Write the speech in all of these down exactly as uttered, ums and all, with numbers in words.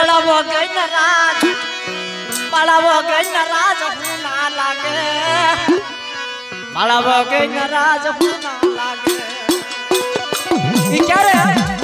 पड़ावो गई न राज पड़ावो गई न राज ना लागे पड़ावो गई न राज ना लागे ये क्या रे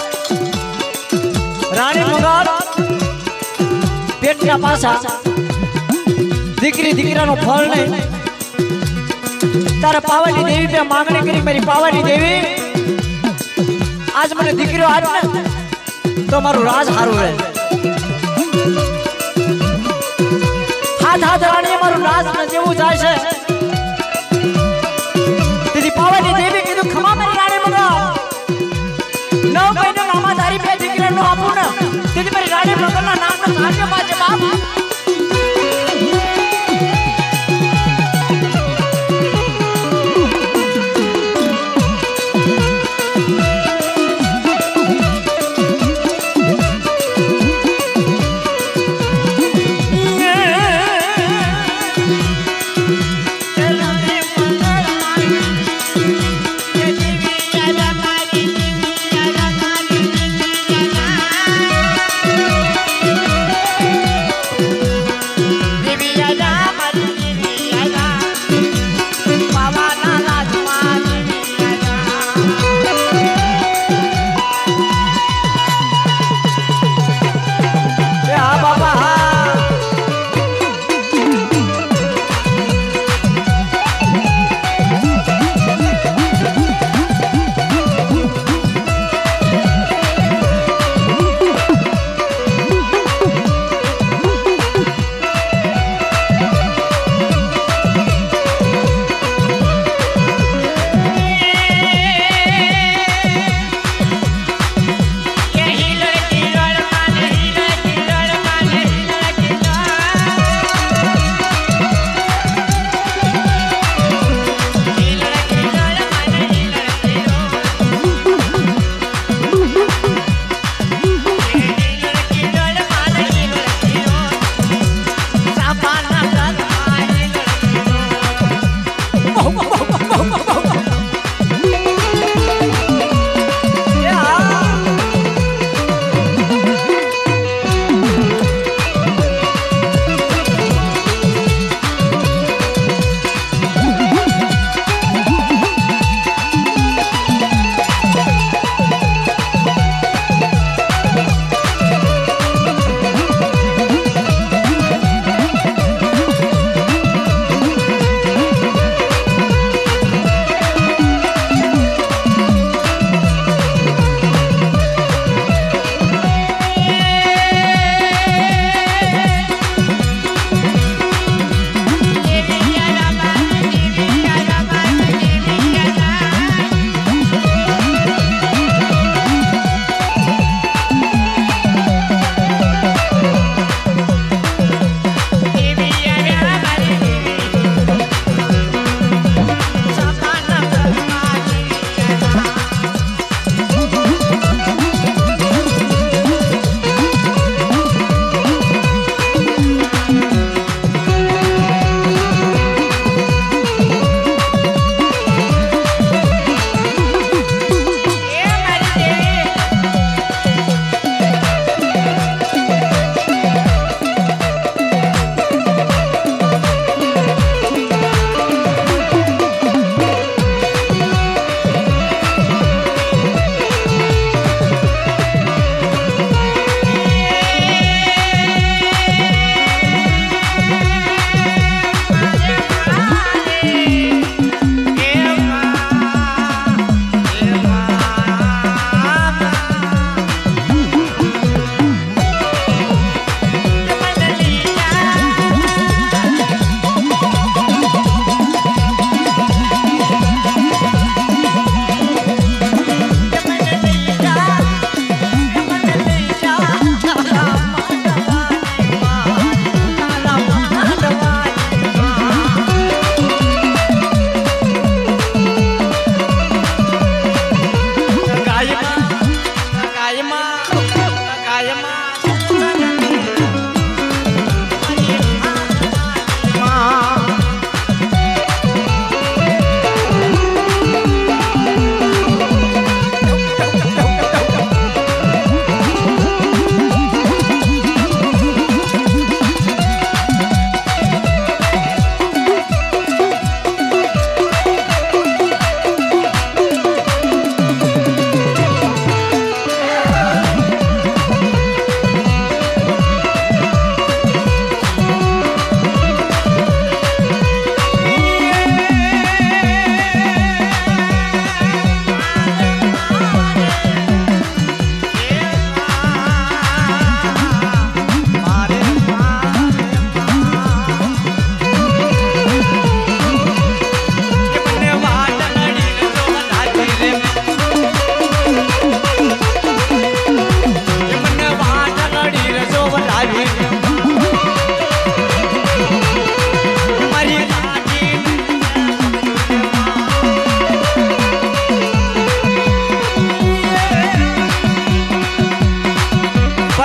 रानी मंगाल पेट ना पासा दिकरी दिकरा नो फल नहीं तारा पावनी देवी पे मांगणी करी मेरी पावनी देवी आज मैंने दिकरी आज ना तो मारू राज हारू है हाथ हाथ रानी मारू राज न जेवू जाय छे तेरी पावनी देवी की तो खमा मेरी रानी मंगा नौ महीने मामा तारी पे दिकरी नो आपू ना तेरी मेरी रानी मंगा ना नाम ना कार्य बाजे बाप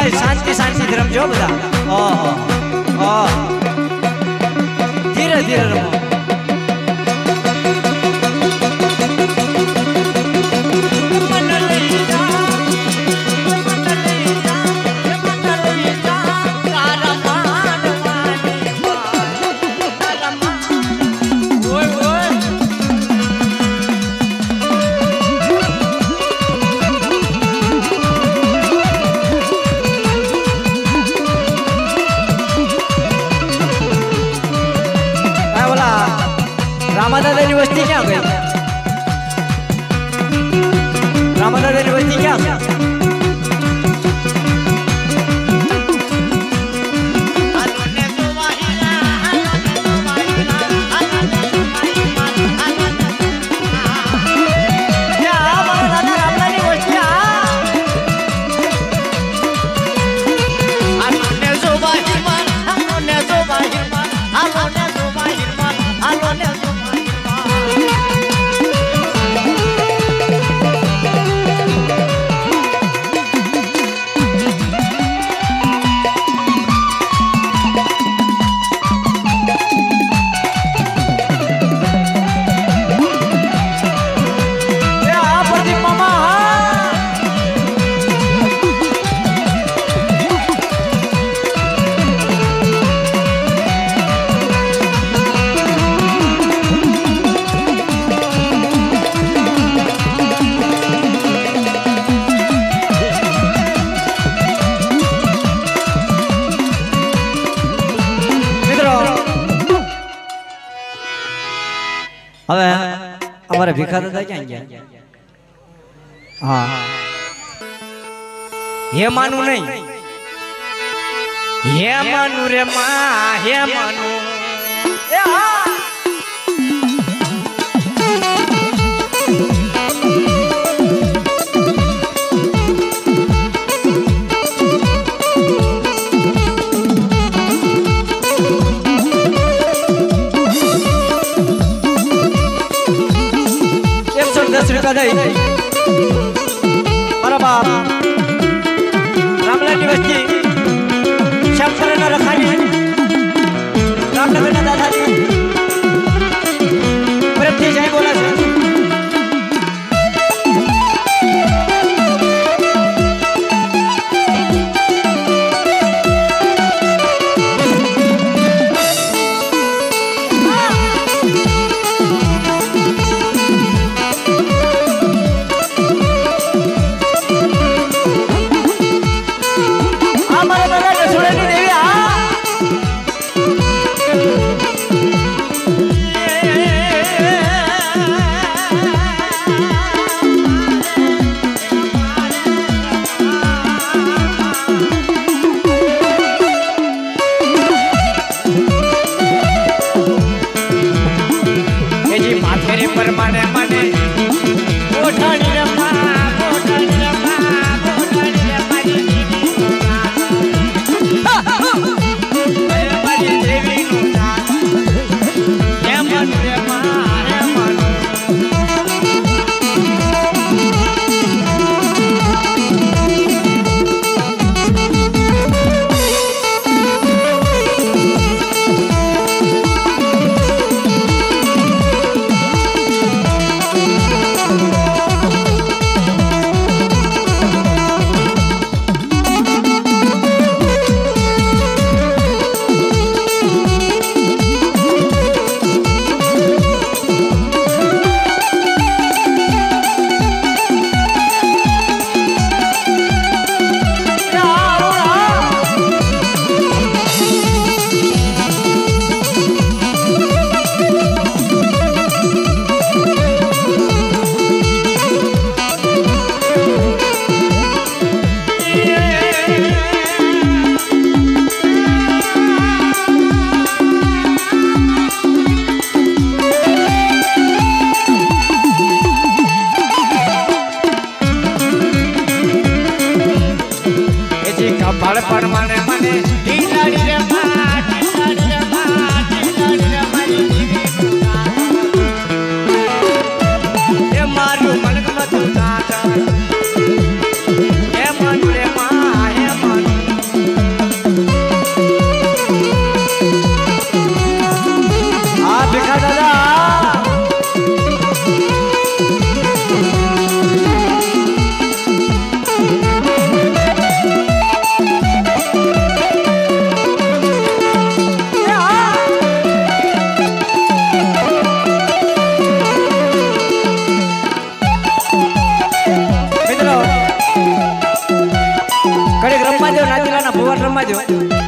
भाई शांति शांति धर्म जो बता ओह ओह धीरे धीरे रहो रामादादा की बस्ती क्या गई? रामादादा की बस्ती क्या? હવે અમારે ભીખા દાદા ક્યાં ગયા? હા હે માનું નહીં હે માનું રે માં હે માનું એ હા मारा बाप रामलाल की बस्ती शंकर ने रखा है रामनगर ने दादा जी प्रेम जी जय बोला सर पर माने माने ओठानी रे मां ओठानी रे मां ओठानी रे मारी देवी मारी देवी नु जान हे मन रे मां हे मन कपाल पर मने मने ढीलाड़ी रे मां ढीलाड़ी रे मां ढीलाड़ी रे मारी ए मारू मन मत जाता ए मन रे मां ए मन पाठ रमवा दो।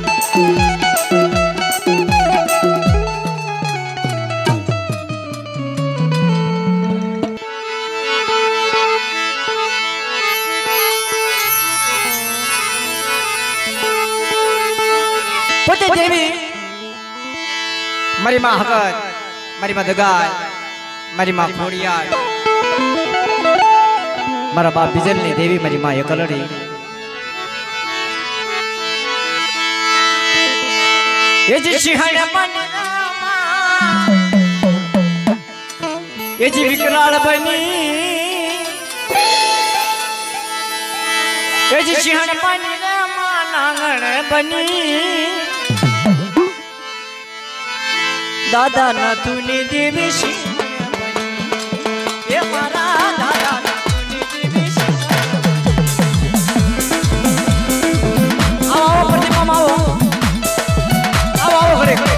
पुते देवी मारी माँ हकत, मारी माँ दगाय, मारी माँ खोड़ियार, मारा बाप बिजल ने देवी मारी माँ यकलड़ी। ये जी सिंहण बनी रामा, ये जी विकराल बनी, ये जी सिंहण बनी रामा नांगण बनी। दादा ना तूने देवी सिंहण बनी, ये मारा दादा ना तूने देवी सिंहण बनी। आओ आओ प्रतिमा आओ, आओ आओ खड़े खड़े।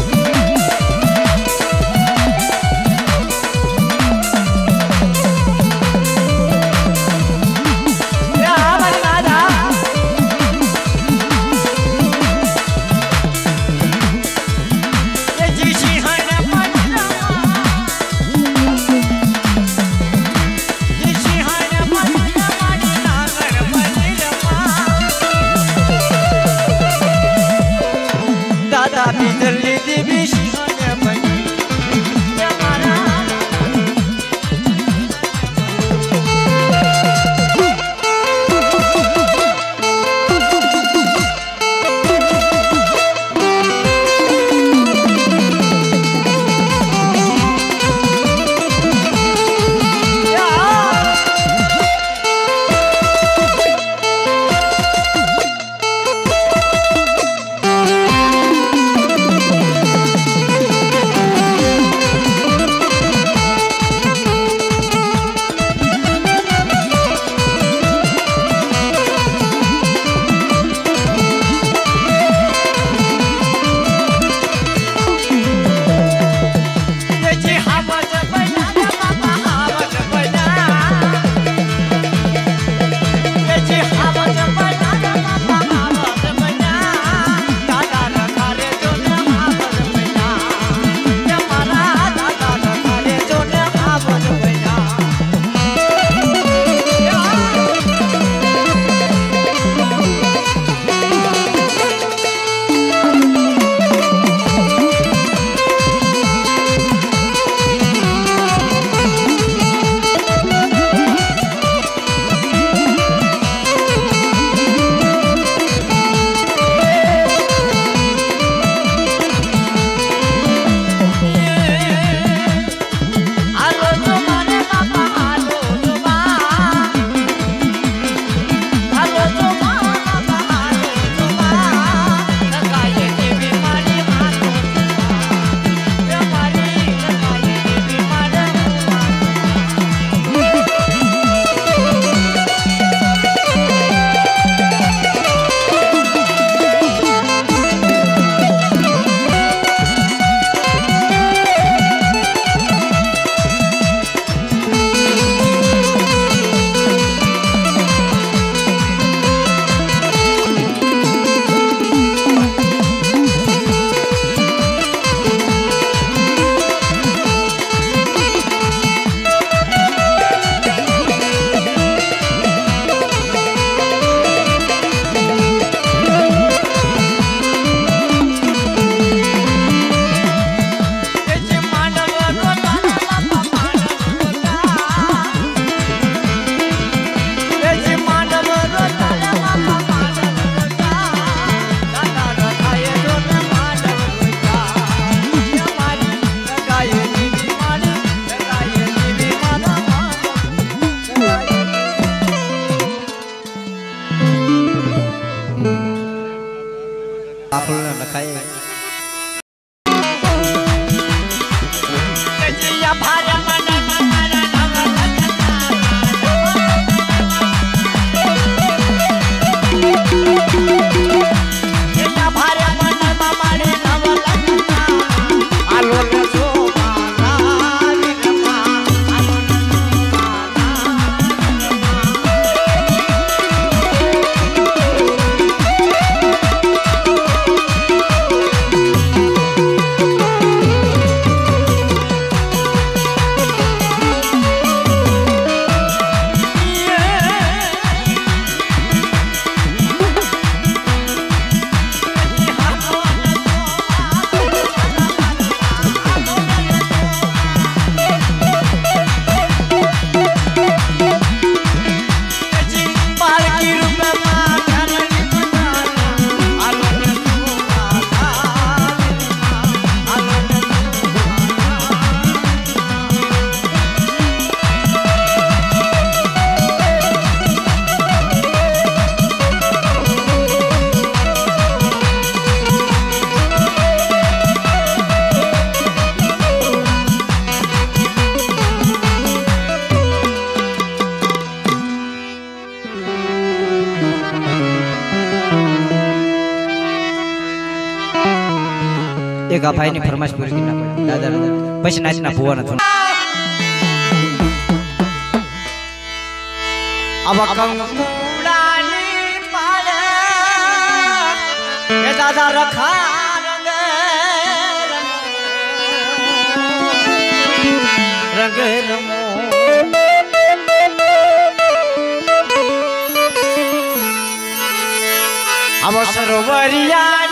या हमारे दादा ये जी सिंहण बनी रामा, एक आ भाई ની ફરમાઈશ પૂરી કરી નાખો દાદા પછી નાચના ભુવાના થો अब कंकुड़ानी पाले ये दादा रखा रंग रंग रमो अब सरोवरिया